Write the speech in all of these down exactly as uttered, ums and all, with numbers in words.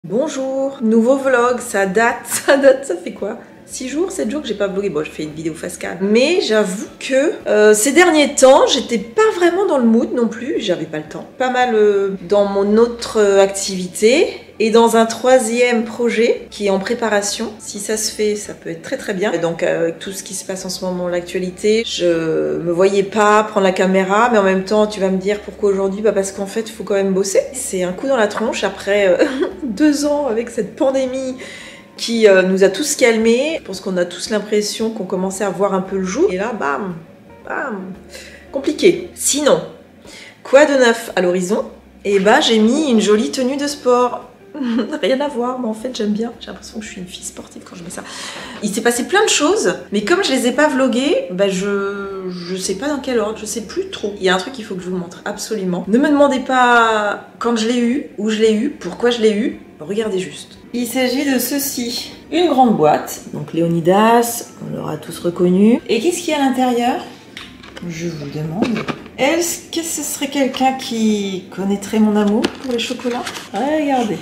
Bonjour, nouveau vlog, ça date, ça date, ça fait quoi six jours, sept jours que j'ai pas vlogué. Bon, je fais une vidéo face cam. Mais j'avoue que euh, ces derniers temps, j'étais pas vraiment dans le mood non plus. J'avais pas le temps. Pas mal euh, dans mon autre euh, activité. Et dans un troisième projet qui est en préparation. Si ça se fait, ça peut être très très bien. Et donc euh, avec tout ce qui se passe en ce moment, l'actualité, je me voyais pas prendre la caméra. Mais en même temps, tu vas me dire pourquoi aujourd'hui? Bah parce qu'en fait, il faut quand même bosser. C'est un coup dans la tronche après euh, deux ans avec cette pandémie qui euh, nous a tous calmés. Je pense qu'on a tous l'impression qu'on commençait à voir un peu le jour. Et là, bam, bam, compliqué. Sinon, quoi de neuf à l'horizon? Et bah j'ai mis une jolie tenue de sport. Rien à voir, mais en fait j'aime bien. J'ai l'impression que je suis une fille sportive quand je mets ça. Il s'est passé plein de choses, mais comme je les ai pas vloguées, bah je je sais pas dans quel ordre, je sais plus trop. Il y a un truc qu'il faut que je vous montre absolument. Ne me demandez pas quand je l'ai eu, où je l'ai eu, pourquoi je l'ai eu. Regardez juste. Il s'agit de ceci. Une grande boîte, donc Léonidas, on l'aura tous reconnu. Et qu'est-ce qu'il y a à l'intérieur? Je vous demande. Est-ce que ce serait quelqu'un qui connaîtrait mon amour pour les chocolats? Regardez.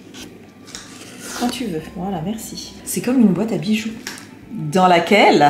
Quand tu veux. Voilà, merci. C'est comme une boîte à bijoux dans laquelle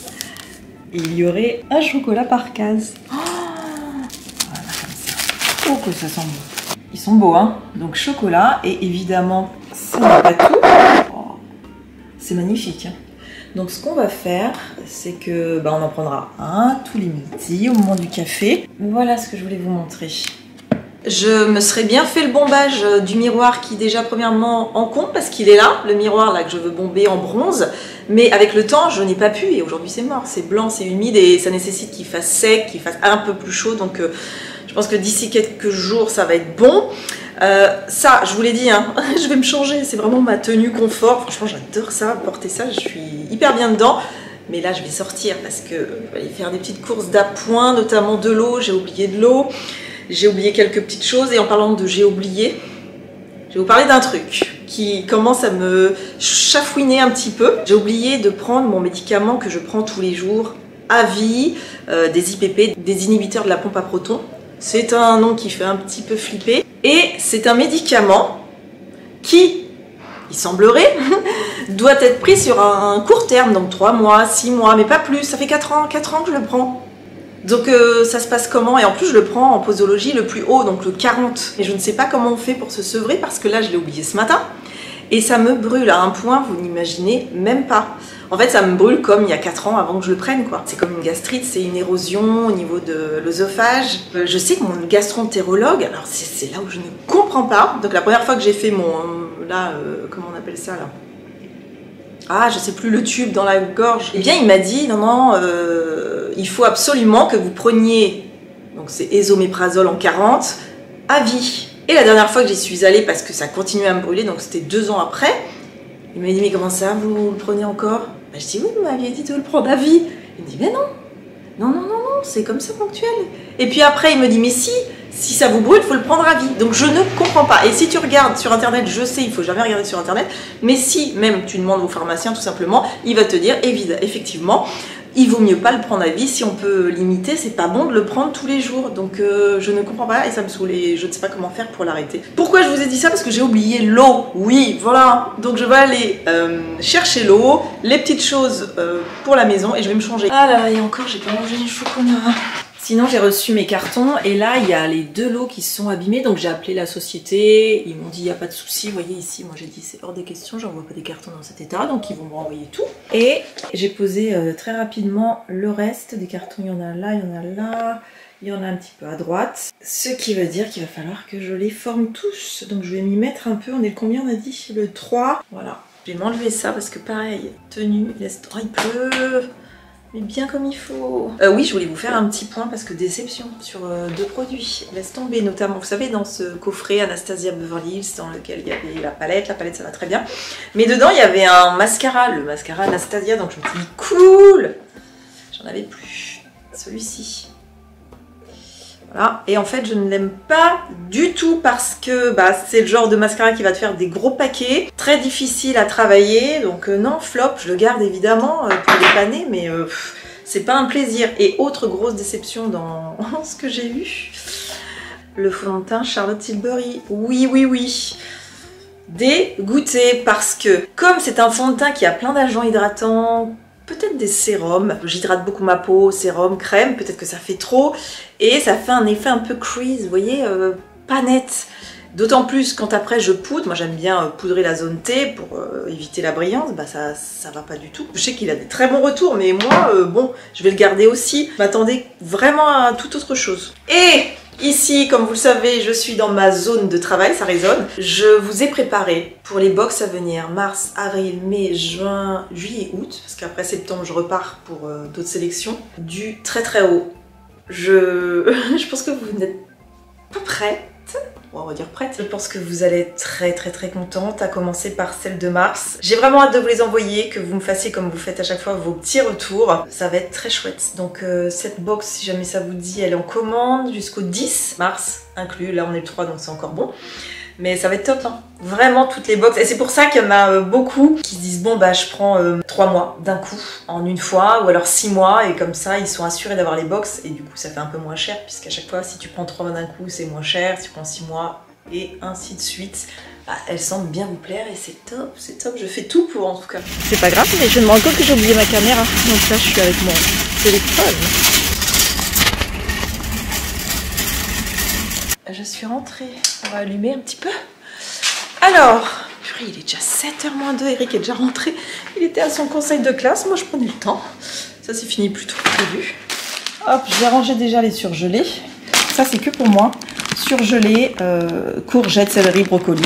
il y aurait un chocolat par case. Oh, voilà, comme ça. Oh, que ça sent bon. Ils sont beaux, hein. Donc chocolat et évidemment, ça n'est pas tout. Oh, c'est magnifique, hein. Donc ce qu'on va faire, c'est que bah, on en prendra un tous les midis au moment du café. Voilà ce que je voulais vous montrer. Je me serais bien fait le bombage du miroir qui déjà premièrement encombre parce qu'il est là, le miroir là que je veux bomber en bronze. Mais avec le temps, je n'ai pas pu et aujourd'hui c'est mort. C'est blanc, c'est humide et ça nécessite qu'il fasse sec, qu'il fasse un peu plus chaud. Donc euh, je pense que d'ici quelques jours, ça va être bon. Euh, ça, je vous l'ai dit, hein, je vais me changer, c'est vraiment ma tenue confort. Franchement, j'adore ça, porter ça, je suis hyper bien dedans. Mais là, je vais sortir parce que je vais aller faire des petites courses d'appoint, notamment de l'eau. J'ai oublié de l'eau, j'ai oublié quelques petites choses. Et en parlant de j'ai oublié, je vais vous parler d'un truc qui commence à me chafouiner un petit peu. J'ai oublié de prendre mon médicament que je prends tous les jours à vie, euh, des I P P, des inhibiteurs de la pompe à protons. C'est un nom qui fait un petit peu flipper. Et c'est un médicament qui, il semblerait, doit être pris sur un court terme, donc trois mois, six mois, mais pas plus. Ça fait quatre ans, quatre ans que je le prends. Donc euh, ça se passe comment? Et en plus je le prends en posologie le plus haut, donc le quarante. Et je ne sais pas comment on fait pour se sevrer parce que là je l'ai oublié ce matin. Et ça me brûle à un point, vous n'imaginez même pas. En fait, ça me brûle comme il y a quatre ans avant que je le prenne, quoi. C'est comme une gastrite, c'est une érosion au niveau de l'œsophage. Je sais que mon gastroentérologue, alors c'est là où je ne comprends pas. Donc la première fois que j'ai fait mon, là, euh, comment on appelle ça, là? Ah, je sais plus, le tube dans la gorge. Eh bien, il m'a dit, non, non, euh, il faut absolument que vous preniez, donc c'est ésoméprazole en quarante, à vie. Et la dernière fois que j'y suis allée, parce que ça continuait à me brûler, donc c'était deux ans après, il m'a dit, mais comment ça, vous le prenez encore? Bah, je dis, oui, vous m'aviez dit de le prendre à vie. Il me dit, mais non, non, non, non, non, c'est comme ça ponctuel. Et puis après, il me dit, mais si, si ça vous brûle, il faut le prendre à vie. Donc je ne comprends pas. Et si tu regardes sur Internet, je sais, il ne faut jamais regarder sur Internet, mais si même tu demandes au pharmacien, tout simplement, il va te dire, évidemment, effectivement, il vaut mieux pas le prendre à vie. Si on peut limiter, c'est pas bon de le prendre tous les jours. Donc euh, je ne comprends pas et ça me saoule et je ne sais pas comment faire pour l'arrêter. Pourquoi je vous ai dit ça? Parce que j'ai oublié l'eau. Oui, voilà. Donc je vais aller euh, chercher l'eau, les petites choses euh, pour la maison et je vais me changer. Ah là, et encore, j'ai pas mangé les chocolats. Sinon, j'ai reçu mes cartons et là, il y a les deux lots qui se sont abîmés. Donc, j'ai appelé la société. Ils m'ont dit, il n'y a pas de souci. Vous voyez ici, moi, j'ai dit, c'est hors des questions. J'envoie pas des cartons dans cet état. Donc, ils vont me renvoyer tout. Et j'ai posé euh, très rapidement le reste des cartons. Il y en a là, il y en a là. Il y en a un petit peu à droite. Ce qui veut dire qu'il va falloir que je les forme tous. Donc, je vais m'y mettre un peu. On est le combien, on a dit? Le trois. Voilà. Je vais m'enlever ça parce que pareil, tenue, laisse... oh, il pleut. Mais bien comme il faut. Euh, oui, je voulais vous faire un petit point parce que déception sur euh, deux produits. Laisse tomber, notamment, vous savez, dans ce coffret Anastasia Beverly Hills dans lequel il y avait la palette. La palette, ça va très bien. Mais dedans, il y avait un mascara, le mascara Anastasia. Donc je me suis dit, cool! J'en avais plus. Celui-ci. Voilà. Et en fait, je ne l'aime pas du tout parce que bah, c'est le genre de mascara qui va te faire des gros paquets. Très difficile à travailler. Donc euh, non, flop, je le garde évidemment euh, pour dépanner, mais euh, c'est pas un plaisir. Et autre grosse déception dans ce que j'ai eu, le fond de teint Charlotte Tilbury. Oui, oui, oui. dégoûtée parce que comme c'est un fond de teint qui a plein d'agents hydratants, peut-être des sérums, j'hydrate beaucoup ma peau, sérum, crème, peut-être que ça fait trop et ça fait un effet un peu crease, vous voyez, euh, pas net. D'autant plus quand après je poudre, moi j'aime bien poudrer la zone T pour euh, éviter la brillance, bah ça, ça va pas du tout. Je sais qu'il a des très bons retours, mais moi, euh, bon, je vais le garder aussi. Je m'attendais vraiment à toute autre chose. Et ici, comme vous le savez, je suis dans ma zone de travail, ça résonne. Je vous ai préparé pour les box à venir, mars, avril, mai, juin, juillet, août, parce qu'après septembre je repars pour euh, d'autres sélections, du très très haut. Je, je pense que vous n'êtes pas prêts. On va dire prête. Je pense que vous allez être très très très contente, à commencer par celle de mars. J'ai vraiment hâte de vous les envoyer, que vous me fassiez comme vous faites à chaque fois vos petits retours. Ça va être très chouette. Donc euh, cette box, si jamais ça vous dit, elle est en commande jusqu'au dix mars inclus. Là on est le trois donc c'est encore bon. Mais ça va être top, hein. Vraiment toutes les box. Et c'est pour ça qu'il y en a euh, beaucoup qui se disent bon bah je prends euh, trois mois d'un coup, en une fois, ou alors six mois, et comme ça ils sont assurés d'avoir les box, et du coup ça fait un peu moins cher, puisqu'à chaque fois si tu prends trois mois d'un coup c'est moins cher, si tu prends six mois, et ainsi de suite. Bah, elles semblent bien vous plaire et c'est top, c'est top, je fais tout pour en tout cas. C'est pas grave, mais je me rends compte que j'ai oublié ma caméra, donc là je suis avec mon téléphone. Je suis rentrée, on va allumer un petit peu. Alors, purée, il est déjà sept heures moins deux, Eric est déjà rentré. Il était à son conseil de classe, moi je prenais le temps. Ça c'est fini plus tôt que prévu. Hop, j'ai rangé déjà les surgelés. Ça c'est que pour moi. Surgelés, euh, courgettes, céleri, brocoli,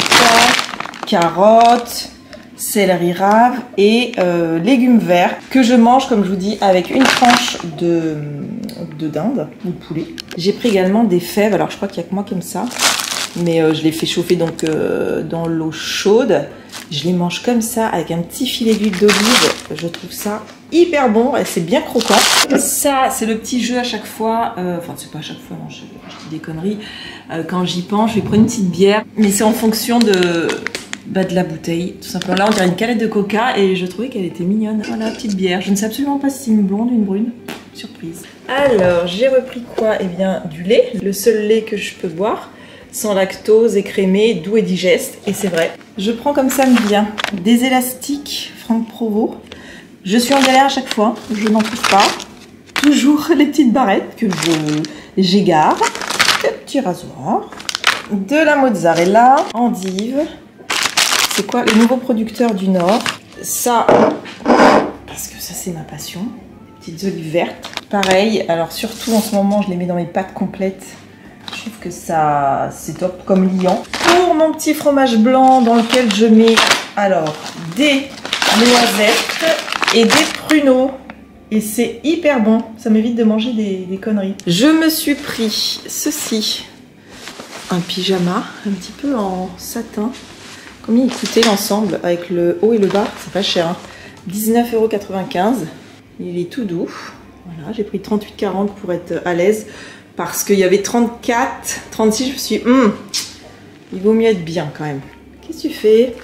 carottes, céleri rave et euh, légumes verts que je mange, comme je vous dis, avec une tranche de, de dinde ou de poulet. J'ai pris également des fèves, alors je crois qu'il n'y a que moi qui aime ça, mais euh, je les fais chauffer donc euh, dans l'eau chaude. Je les mange comme ça avec un petit filet d'huile d'olive. Je trouve ça hyper bon et c'est bien croquant. Ça, c'est le petit jeu à chaque fois. Euh, enfin, c'est pas à chaque fois, non, je, je dis des conneries. Euh, quand j'y pense, je vais prendre une petite bière, mais c'est en fonction de, bah, de la bouteille, tout simplement. Là, on dirait une canette de coca et je trouvais qu'elle était mignonne. Voilà, petite bière. Je ne sais absolument pas si c'est une blonde ou une brune. Surprise. Alors, j'ai repris quoi? Eh bien, du lait. Le seul lait que je peux boire. Sans lactose, écrémé, doux et digeste. Et c'est vrai. Je prends comme ça me vient des élastiques Franck Provost. Je suis en galère à chaque fois. Je n'en trouve pas. Toujours les petites barrettes que je j'égare. Le petit rasoir. De la mozzarella. Endive. C'est quoi? Le nouveau producteur du Nord. Ça, parce que ça c'est ma passion. Les petites olives vertes. Pareil. Alors surtout en ce moment, je les mets dans mes pâtes complètes. Je trouve que ça, c'est top comme liant. Pour mon petit fromage blanc dans lequel je mets alors des noisettes et des pruneaux. Et c'est hyper bon. Ça m'évite de manger des, des conneries. Je me suis pris ceci. Un pyjama, un petit peu en satin. Combien il coûtait l'ensemble avec le haut et le bas? C'est pas cher, hein. dix-neuf euros quatre-vingt-quinze. Il est tout doux. Voilà, j'ai pris trente-huit quarante pour être à l'aise. Parce qu'il y avait trente-quatre, trente-six, je me suis dit, hum, il vaut mieux être bien quand même. Qu'est-ce que tu fais?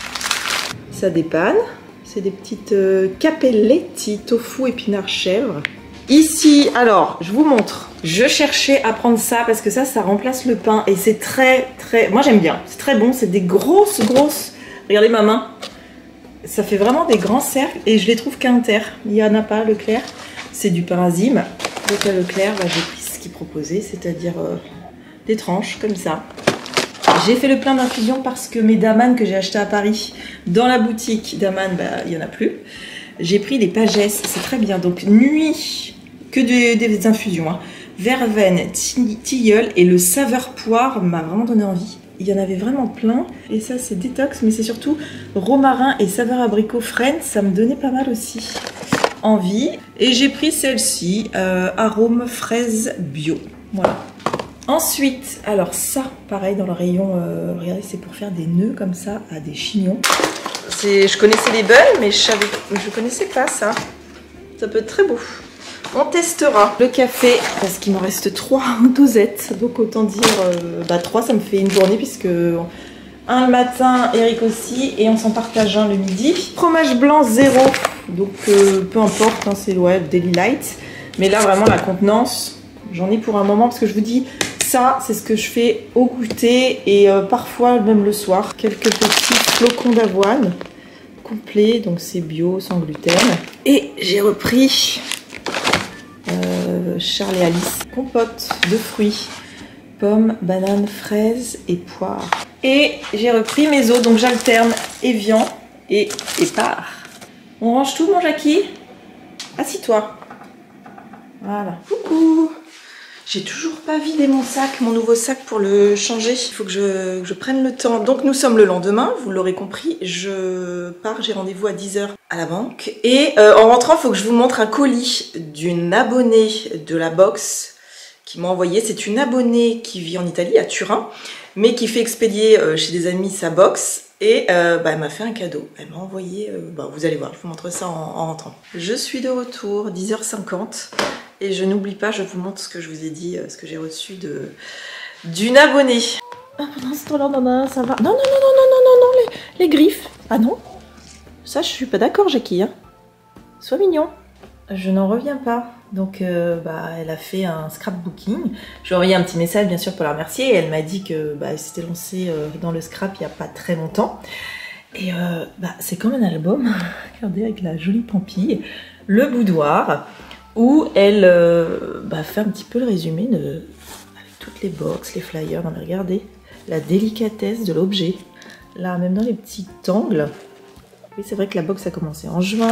Ça dépanne. C'est des petites euh, capelletti, tofu, épinards, chèvre. Ici, alors, je vous montre. Je cherchais à prendre ça parce que ça, ça remplace le pain. Et c'est très, très... Moi, j'aime bien. C'est très bon. C'est des grosses, grosses... Regardez ma main. Ça fait vraiment des grands cercles. Et je les trouve qu'inter. Il n'y en a pas, Leclerc. C'est du pain azime. Donc à Leclerc, bah, j'ai pris qui proposait, c'est-à-dire euh, des tranches comme ça. J'ai fait le plein d'infusion parce que mes Daman que j'ai acheté à Paris dans la boutique Daman, bah, il n'y en a plus. J'ai pris les Pages, c'est très bien. Donc nuit, que de, des infusions. Hein. Verveine, tilleul et le saveur poire m'a vraiment donné envie. Il y en avait vraiment plein. Et ça c'est détox, mais c'est surtout romarin et saveur abricot freine, ça me donnait pas mal aussi envie. Et j'ai pris celle-ci, euh, arôme fraise bio. Voilà. Ensuite, alors ça, pareil dans le rayon, euh, regardez, c'est pour faire des nœuds comme ça à des chignons. Je connaissais les buns, mais je savais, je connaissais pas ça. Ça peut être très beau. On testera. Le café, parce qu'il me reste trois dosettes. Donc autant dire, euh, bah trois, ça me fait une journée puisque... Un le matin, Eric aussi, et on s'en partage un le midi. Fromage blanc zéro, donc euh, peu importe, hein, c'est ouais, Daily Light. Mais là, vraiment, la contenance, j'en ai pour un moment, parce que je vous dis, ça, c'est ce que je fais au goûter et euh, parfois même le soir. Quelques petits flocons d'avoine complets, donc c'est bio, sans gluten. Et j'ai repris euh, Charles et Alice, compote de fruits, pommes, bananes, fraises et poires. Et j'ai repris mes os, donc j'alterne Evian et Épar. On range tout, mon Jackie? Assis-toi. Voilà. Coucou. J'ai toujours pas vidé mon sac, mon nouveau sac pour le changer. Il faut que je, que je prenne le temps. Donc nous sommes le lendemain, vous l'aurez compris. Je pars, j'ai rendez-vous à dix heures à la banque. Et euh, en rentrant, il faut que je vous montre un colis d'une abonnée de la box qui m'a envoyé. C'est une abonnée qui vit en Italie, à Turin, mais qui fait expédier euh, chez des amis sa box. Et euh, bah, elle m'a fait un cadeau. Elle m'a envoyé, euh, bah, vous allez voir, je vous montre ça en, en rentrant. Je suis de retour, dix heures cinquante. Et je n'oublie pas, je vous montre ce que je vous ai dit, ce que j'ai reçu de d'une abonnée. Ah, pendant ce temps-là, non, non, ça va. Non, non, non, non, non, non, non, non, les, les griffes. Ah non, ça, je suis pas d'accord, Jackie. Hein. Sois mignon. Je n'en reviens pas. Donc, euh, bah, elle a fait un scrapbooking. Je lui ai envoyé un petit message, bien sûr, pour la remercier. Et elle m'a dit que bah, elle s'était lancée euh, dans le scrap il n'y a pas très longtemps. Et euh, bah, c'est comme un album. Regardez, avec la jolie pampille. Le boudoir. Où elle euh, bah, fait un petit peu le résumé de avec toutes les box, les flyers. Non mais regardez la délicatesse de l'objet. Là, même dans les petits angles. Oui, c'est vrai que la box a commencé en juin,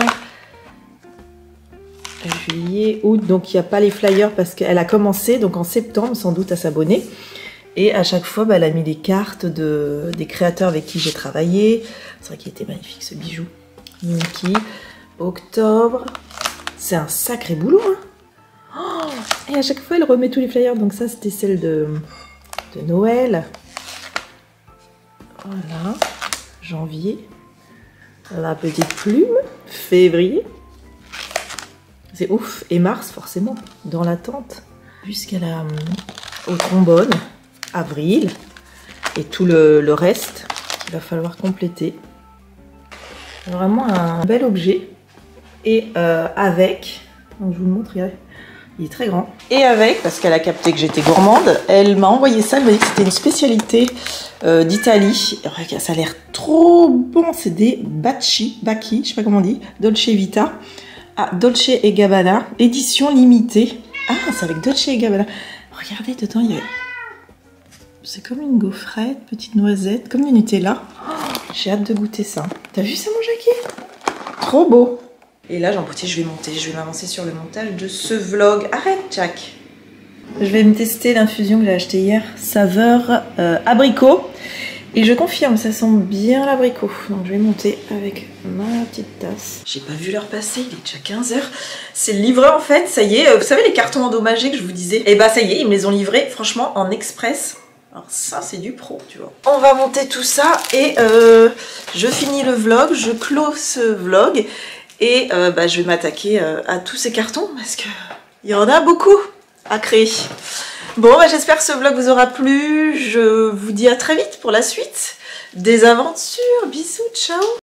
juillet, août. Donc il n'y a pas les flyers parce qu'elle a commencé donc en septembre sans doute à s'abonner. Et à chaque fois, bah, elle a mis les cartes de, des créateurs avec qui j'ai travaillé. C'est vrai qu'il était magnifique ce bijou. Mickey. Octobre. C'est un sacré boulot, hein. Oh, et à chaque fois, elle remet tous les flyers. Donc ça, c'était celle de, de Noël. Voilà. Janvier. La petite plume. Février. C'est ouf. Et mars, forcément, dans l'attente. Puisqu'elle a au trombone. Avril. Et tout le, le reste qu'il va falloir compléter. Vraiment un bel objet. Et euh, avec, donc je vous le montre, il est très grand. Et avec, parce qu'elle a capté que j'étais gourmande, elle m'a envoyé ça, elle m'a dit que c'était une spécialité euh, d'Italie. Regarde, ça a l'air trop bon, c'est des Bacci, Bacchi, je sais pas comment on dit, Dolce Vita, ah, Dolce et Gabbana, édition limitée. Ah, c'est avec Dolce et Gabbana. Regardez, dedans, il y a... C'est comme une gaufrette, petite noisette, comme du Nutella. Oh, j'ai hâte de goûter ça. T'as vu ça, mon Jackie? Trop beau. Et là, j'en profite, je vais monter, je vais m'avancer sur le montage de ce vlog. Arrête, Jack. Je vais me tester l'infusion que j'ai achetée hier, saveur euh, abricot. Et je confirme, ça sent bien l'abricot. Donc je vais monter avec ma petite tasse. J'ai pas vu l'heure passer, il est déjà quinze heures. C'est le livreur en fait, ça y est. Vous savez les cartons endommagés que je vous disais? Et bah ça y est, ils me les ont livrés, franchement, en express. Alors ça, c'est du pro, tu vois. On va monter tout ça et euh, je finis le vlog, je clôt ce vlog. Et euh, bah, je vais m'attaquer euh, à tous ces cartons parce qu'il y en a beaucoup à créer. Bon, bah, j'espère que ce vlog vous aura plu. Je vous dis à très vite pour la suite des aventures. Bisous, ciao!